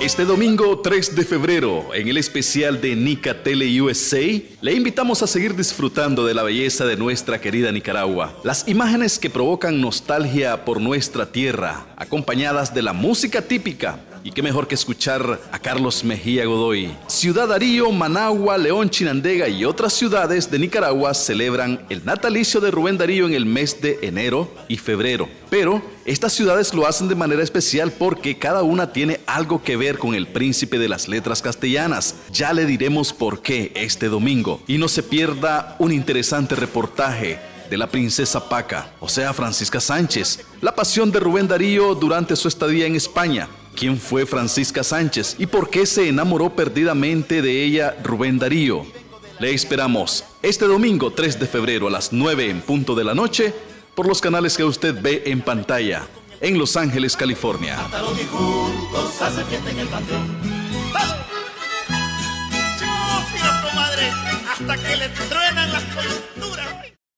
Este domingo 3 de febrero, en el especial de Nicatele USA, le invitamos a seguir disfrutando de la belleza de nuestra querida Nicaragua. Las imágenes que provocan nostalgia por nuestra tierra, acompañadas de la música típica. Y qué mejor que escuchar a Carlos Mejía Godoy. Ciudad Darío, Managua, León, Chinandega y otras ciudades de Nicaragua celebran el natalicio de Rubén Darío en el mes de enero y febrero. Pero estas ciudades lo hacen de manera especial porque cada una tiene algo que ver con el príncipe de las letras castellanas. Ya le diremos por qué este domingo. Y no se pierda un interesante reportaje de la princesa Paca, o sea, Francisca Sánchez. La pasión de Rubén Darío durante su estadía en España. ¿Quién fue Francisca Sánchez y por qué se enamoró perdidamente de ella Rubén Darío? Le esperamos este domingo 3 de febrero a las 9 en punto de la noche por los canales que usted ve en pantalla en Los Ángeles, California. Hasta que le truenan las coyunturas.